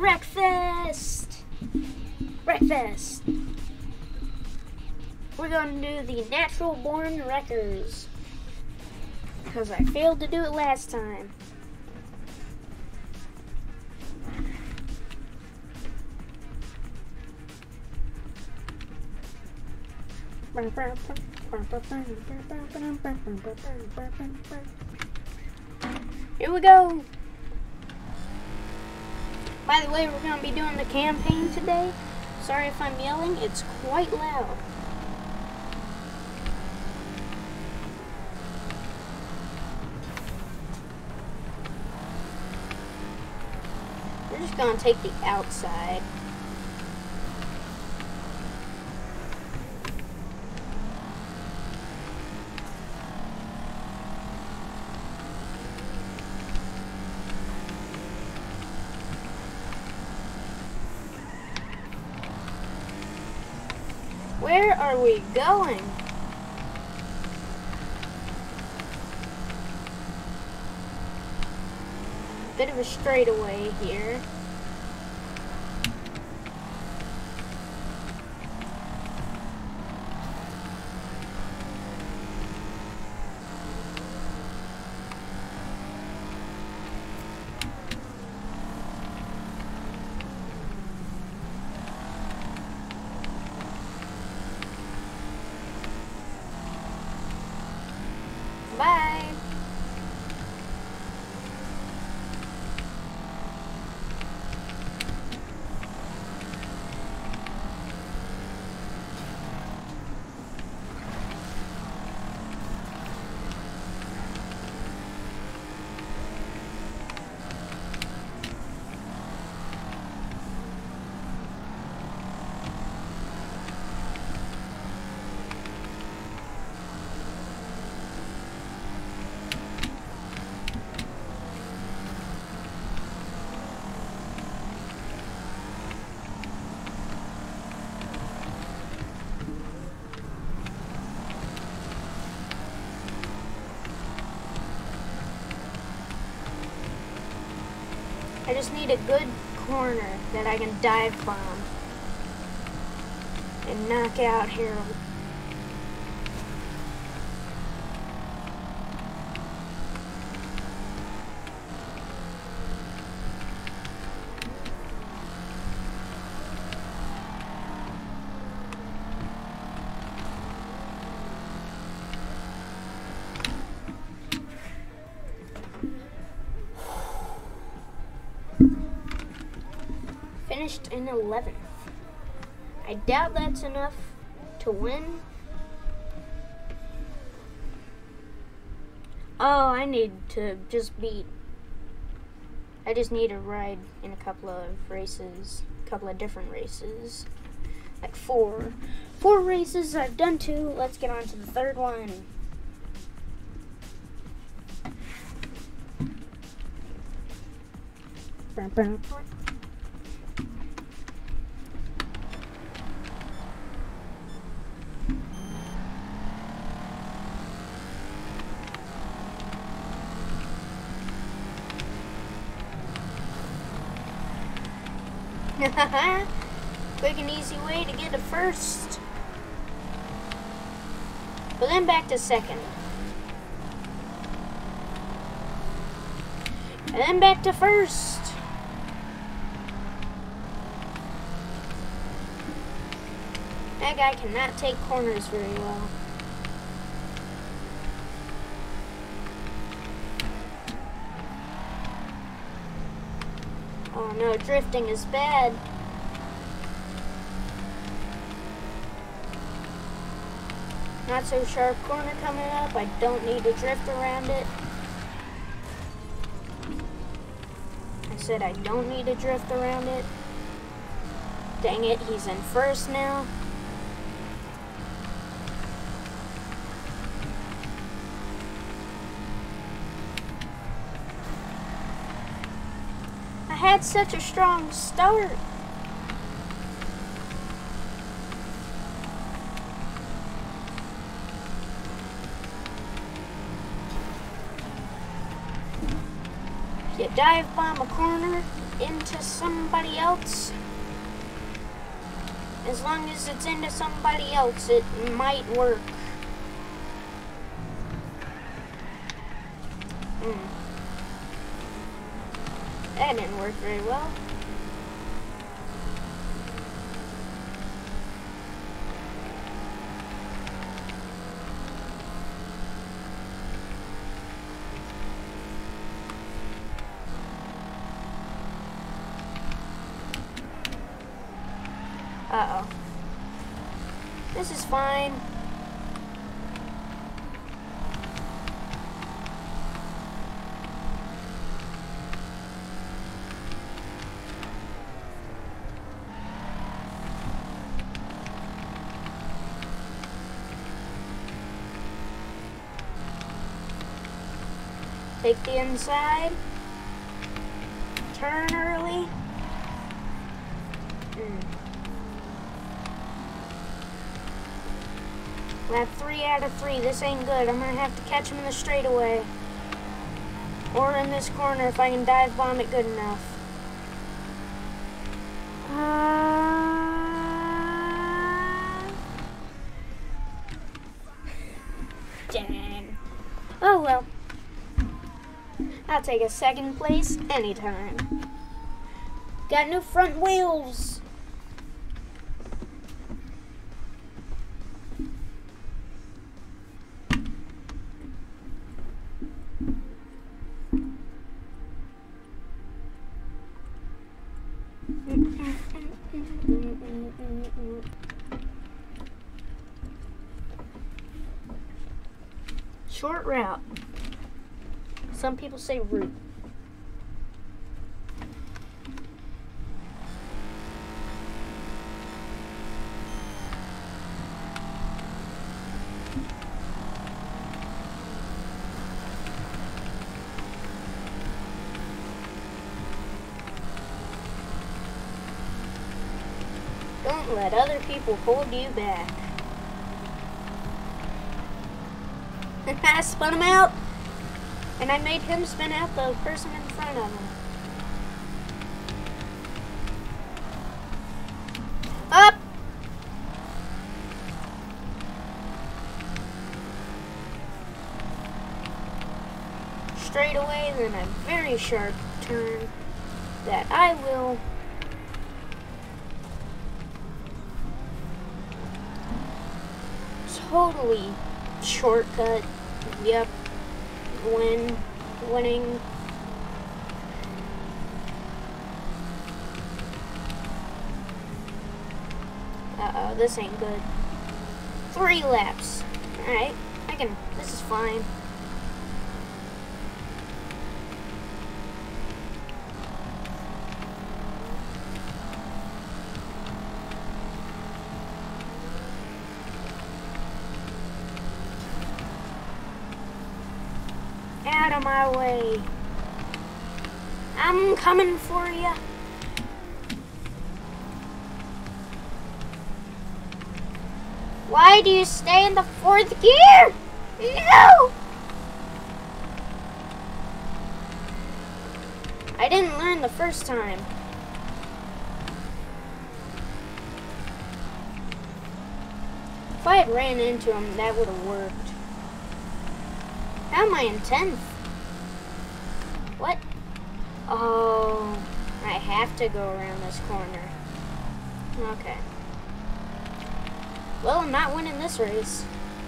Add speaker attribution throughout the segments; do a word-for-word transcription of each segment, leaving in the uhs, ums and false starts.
Speaker 1: Wreckfest! Wreckfest! We're going to do the Natural Born Wreckers. Because I failed to do it last time. Here we go! By the way, we're going to be doing the campaign today. Sorry if I'm yelling, it's quite loud. We're just going to take the outside. Where are we going? Bit of a straightaway here. Bye. I just need a good corner that I can dive bomb and knock out Harold. Finished in eleventh. I doubt that's enough to win. Oh, I need to just beat. I just need to ride in a couple of races, a couple of different races. Like four. Four races, I've done two. Let's get on to the third one. Quick and easy way to get to first. But then back to second. And then back to first. That guy cannot take corners very well. Oh no, drifting is bad. Not so sharp corner coming up. I don't need to drift around it. I said I don't need to drift around it. Dang it, he's in first now. I had such a strong start. You dive bomb a corner, into somebody else. As long as it's into somebody else, it might work. Hmm. That didn't work very well. Uh-oh. This is fine. Take the inside. Turn early. Mm. Lap three out of three. This ain't good. I'm gonna have to catch him in the straightaway. Or in this corner if I can dive bomb it good enough. Uh... Dang. Oh well. I'll take a second place anytime. Got new front wheels. Short route. Some people say route. Don't let other people hold you back. I spun him out, and I made him spin out the person in front of him. Up! Straight away, then a very sharp turn that I will totally shortcut. Yep. Win. Winning. Uh-oh, this ain't good. Three laps. Alright, I can, this is fine. Out of my way. I'm coming for you. Why do you stay in the fourth gear? No! I didn't learn the first time. If I had ran into him, that would have worked. How am I in tenth? What? Oh, I have to go around this corner. Okay. Well, I'm not winning this race.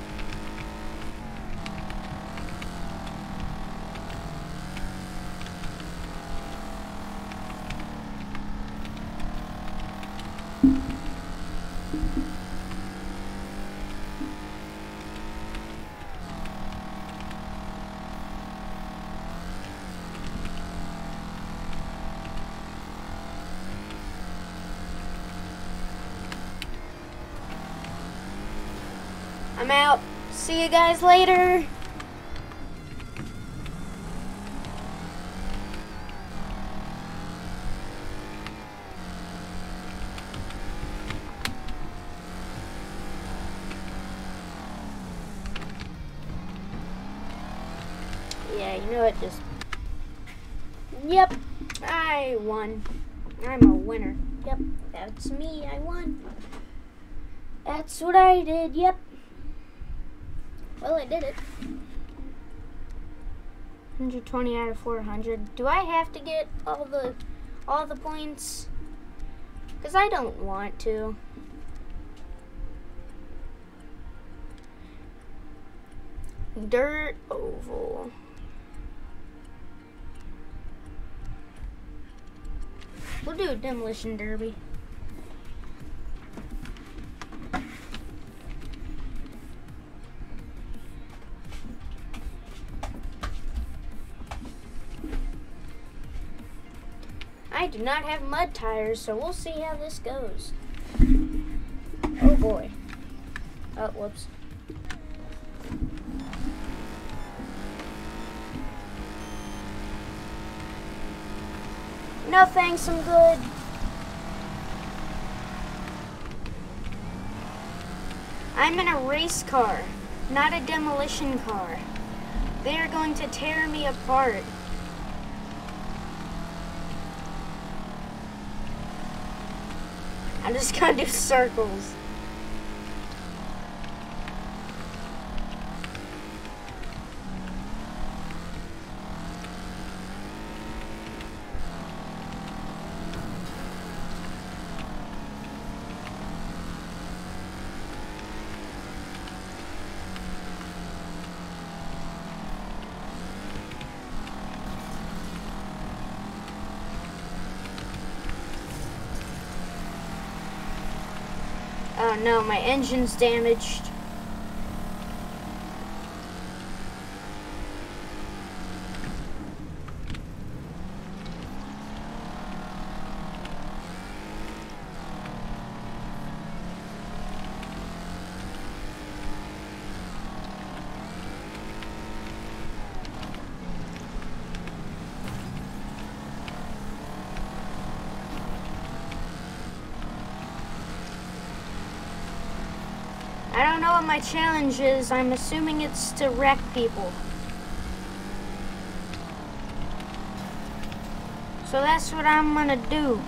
Speaker 1: I'm out. See you guys later. Yeah, you know what, just... Yep. I won. I'm a winner. Yep, that's me. I won. That's what I did. Yep. Well, I did it. one hundred twenty out of four hundred. Do I have to get all the all the points? Because I don't want to. Dirt oval. We'll do a demolition derby. I do not have mud tires, so we'll see how this goes. Oh boy. Oh, whoops. No thanks, I'm good. I'm in a race car, not a demolition car. They are going to tear me apart. I'm just gonna do circles. Oh no, my engine's damaged. I don't know what my challenge is. I'm assuming it's to wreck people. So that's what I'm gonna do.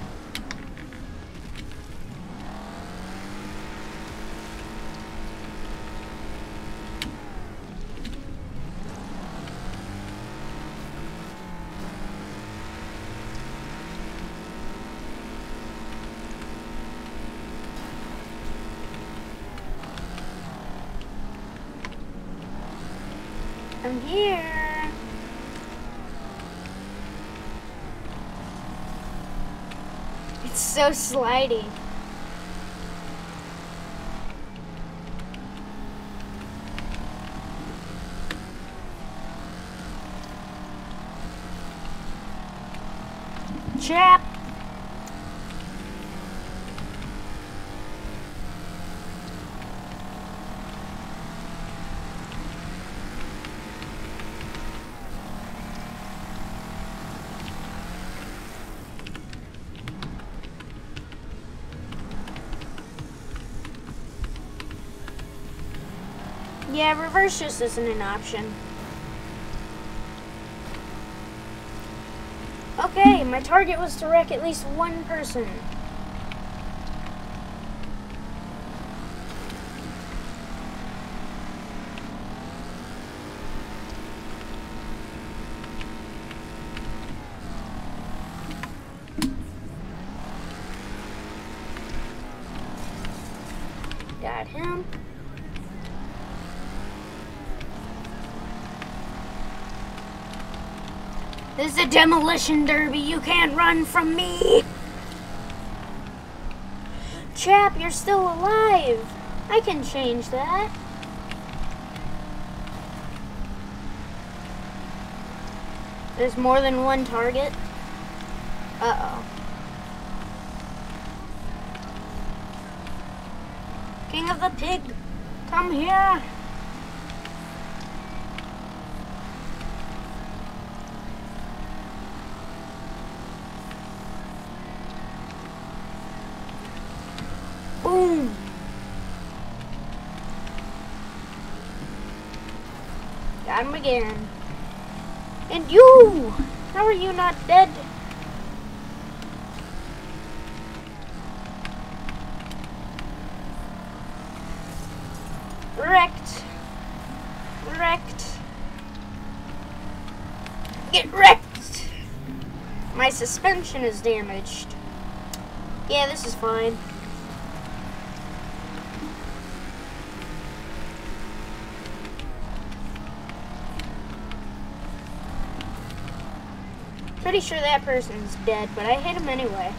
Speaker 1: I'm here. It's so slidey. Chap. Yeah, reverse just isn't an option. Okay, my target was to wreck at least one person. Got him. This is a demolition derby. You can't run from me. Chap, you're still alive. I can change that. There's more than one target. Uh-oh. King of the Pig, come here. Boom! Got him again. And you! How are you not dead? wrecked. Wrecked. Get wrecked. My suspension is damaged. Yeah, this is fine. Pretty sure that person's dead, but I hit him anyway.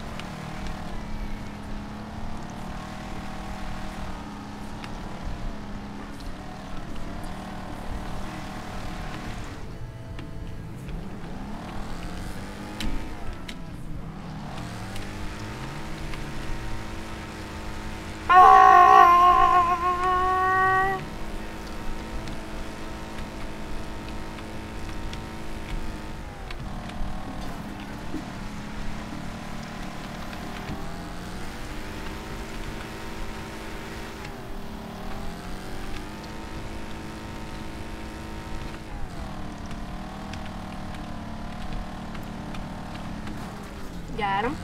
Speaker 1: Got him.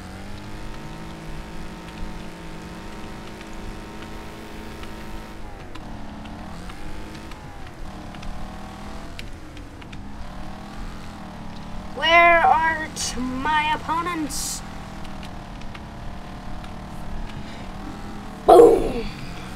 Speaker 1: Where are my opponents? Boom!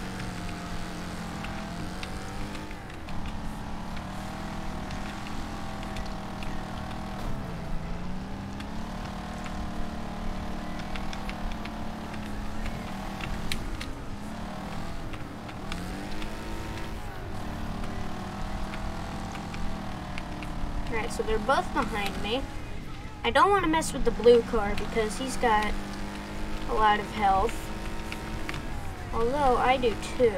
Speaker 1: Alright, so they're both behind me. I don't want to mess with the blue car because he's got a lot of health. Although I do too.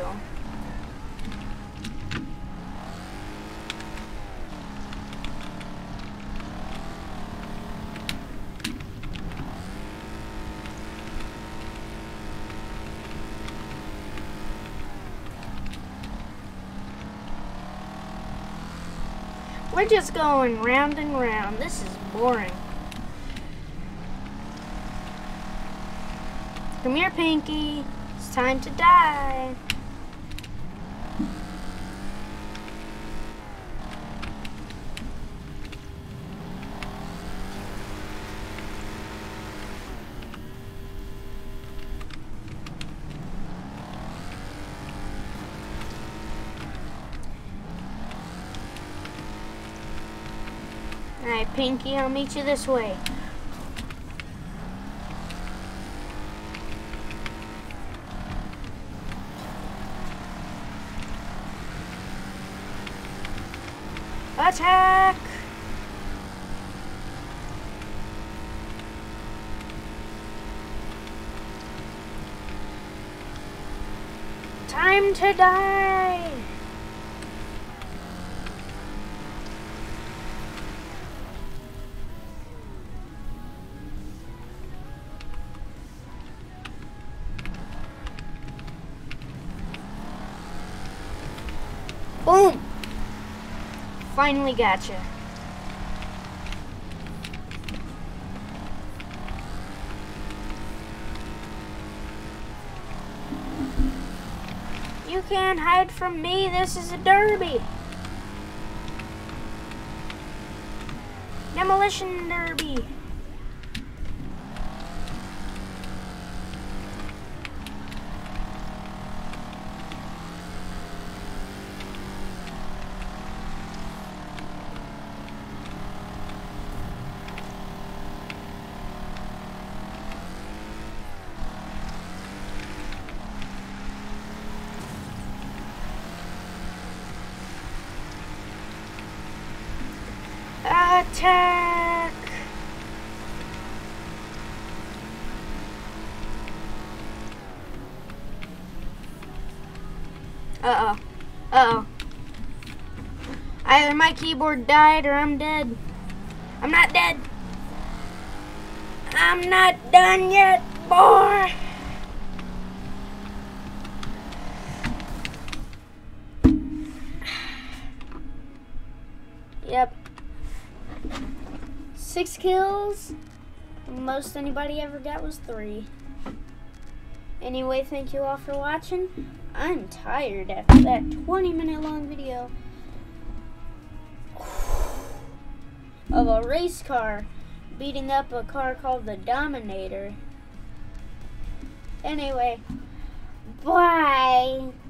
Speaker 1: We're just going round and round. This is boring. Come here, Pinky. It's time to die. Alright, Pinky, I'll meet you this way. Attack! Time to die! Boom! Finally gotcha. You can't hide from me. This is a derby. Demolition derby. Attack! Uh-oh. Uh-oh. Either my keyboard died or I'm dead. I'm not dead. I'm not done yet, boy. Yep. Six kills. Most anybody ever got was three. Anyway, thank you all for watching. I'm tired after that twenty minute long video of a race car beating up a car called the Dominator. Anyway, bye.